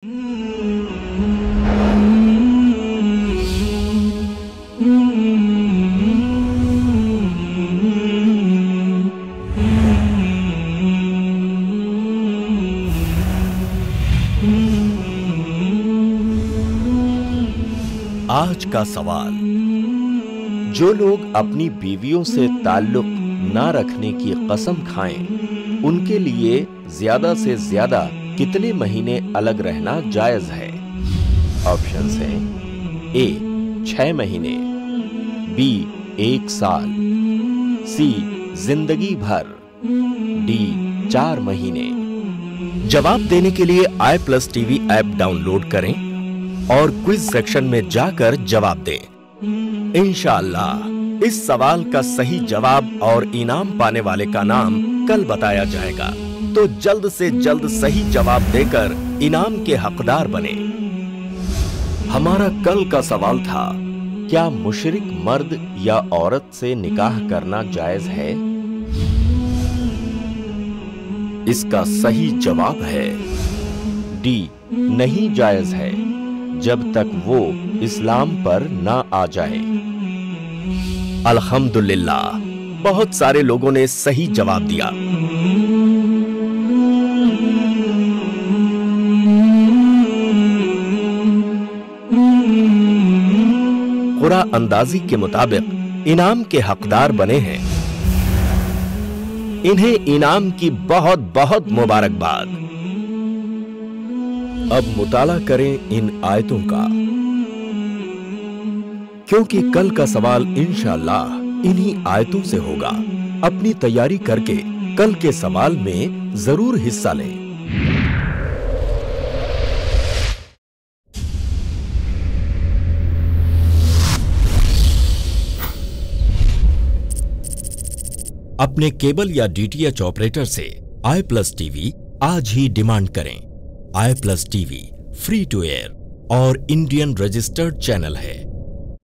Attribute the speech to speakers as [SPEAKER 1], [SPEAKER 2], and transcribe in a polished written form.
[SPEAKER 1] आज का सवाल, जो लोग अपनी बीवियों से ताल्लुक ना रखने की कसम खाएं, उनके लिए ज्यादा से ज्यादा कितने महीने अलग रहना जायज है? ऑप्शंस हैं ए 6 महीने, बी 1 साल, सी जिंदगी भर, डी 4 महीने। जवाब देने के लिए i+tv ऐप डाउनलोड करें और क्विज सेक्शन में जाकर जवाब दें। इंशाअल्लाह इस सवाल का सही जवाब और इनाम पाने वाले का नाम कल बताया जाएगा, तो जल्द से जल्द सही जवाब देकर इनाम के हकदार बने। हमारा कल का सवाल था, क्या मुशरिक मर्द या औरत से निकाह करना जायज है? इसका सही जवाब है डी, नहीं जायज है जब तक वो इस्लाम पर ना आ जाए। अल्हम्दुलिल्लाह, बहुत सारे लोगों ने सही जवाब दिया। कुरा अंदाजी के मुताबिक इनाम के हकदार बने हैं। इन्हें इनाम की बहुत बहुत मुबारकबाद। अब मुताला करें इन आयतों का, क्योंकि कल का सवाल इंशाअल्लाह इन्हीं आयतों से होगा। अपनी तैयारी करके कल के सवाल में जरूर हिस्सा लें। अपने केबल या डीटीएच ऑपरेटर से i+tv आज ही डिमांड करें। i+tv फ्री टू एयर और इंडियन रजिस्टर्ड चैनल है।